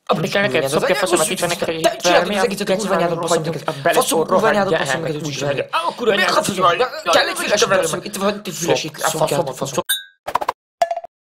Applicare che so che faccio matita che guadagnato il prossimo che fosse guadagnato il prossimo che tu dici. oppure Ti